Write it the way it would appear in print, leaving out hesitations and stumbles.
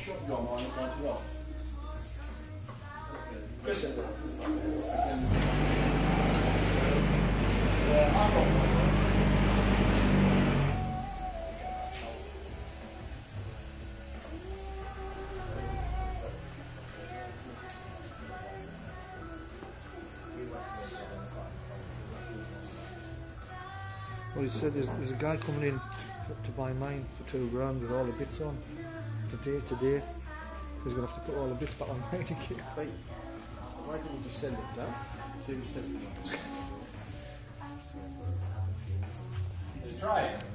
shotgun on it as well. Well, he said there's a guy coming in to buy mine for $2 grand with all the bits on today. He's going to have to put all the bits back on mine again. Wait, why didn't you just send it down? See if you sent it down. Just try it.